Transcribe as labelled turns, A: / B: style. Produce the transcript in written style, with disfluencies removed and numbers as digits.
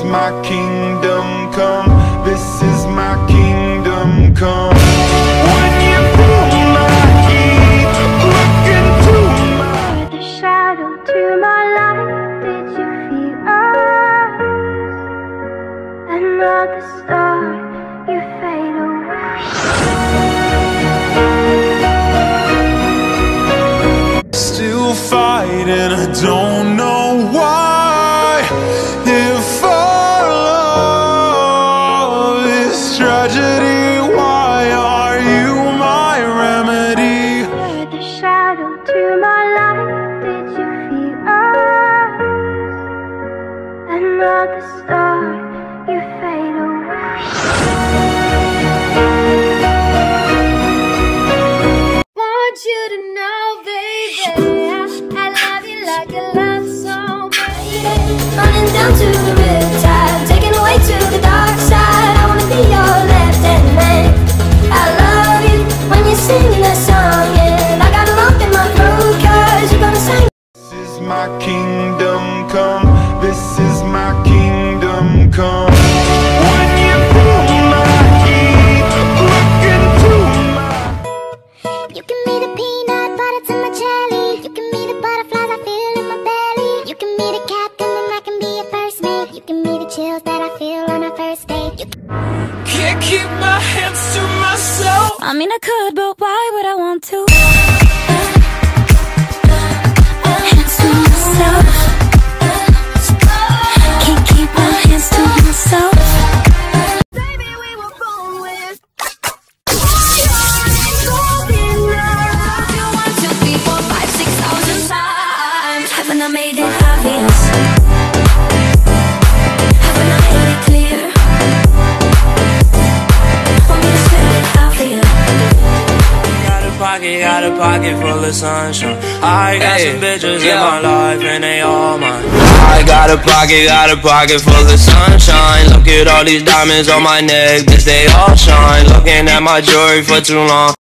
A: my kingdom come. This is my kingdom come. When you feel my heat, look into my...
B: The shadow to my light, did you feel us? Another star, you fade away.
A: Still fighting, I don't know why. If our love is tragedy, why are you my remedy?
B: The shadow to my light, did you feel us? Another star, you fade away. Want you to know, baby, I love you like a love song, baby. Running down to the riptide, taking away to the dark side. I wanna be your left-hand man. I love you when you sing that song, and I got a lump in my throat 'cause you're gonna sing.
A: This is my kingdom come. This is my kingdom come. When you feel my heat, look into my...
C: You can be the peanut butter to my jelly. You can be the butterflies I feel in my belly. You can be the captain and I can be your first mate. You can be the chills that I feel on our first date.
A: Can't keep my hands to myself.
D: I mean I could, but why would I want to? Hands to myself. Can't keep my hands to myself.
B: Baby, we were born with golden love. You 1, 2, 3, 4, 5, 6,000 times.
D: Haven't I made it obvious? Haven't I made it clear? Want me to spend it out for you?
E: Got a pocket full of sunshine. I got some bitches in my life and they all mine. I got a pocket full of sunshine. Look at all these diamonds on my neck, bitch, they all shine. Looking at my jewelry for too long.